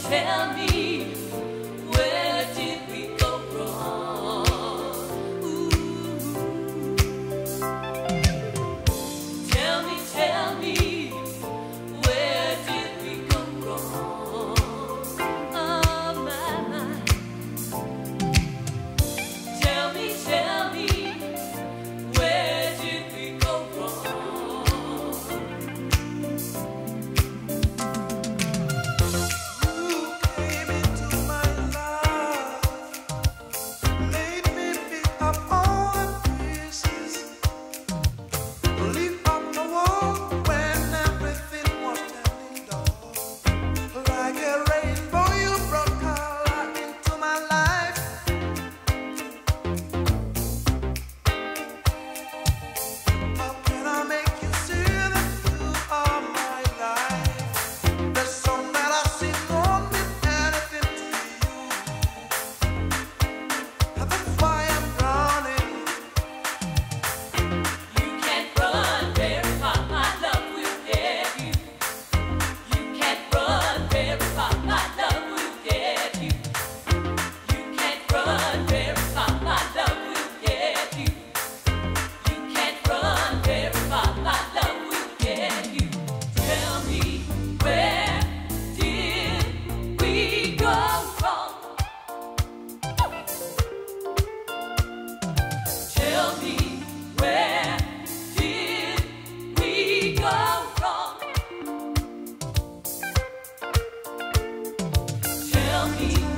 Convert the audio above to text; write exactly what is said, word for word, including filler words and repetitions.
tell me, where did we go wrong? Ooh. Tell me, tell me, where did we go wrong? Oh my, my. Tell me, tell me, where did we go wrong? You came into my life, made me pick up all the pieces, leap up the wall when everything was turning dark. Like a rainbow, you brought color into my life. How can I make you see that you are my life? The song that I sing won't mean anything to you. That's why I'm drowning. You can't run very far, my love will get you. You can't run very far, my love will get you. You can't run very far, my love will get you. You can't run very far, my love will get you. Tell me, where did we go wrong? Tell me, where did we go wrong? Tell me,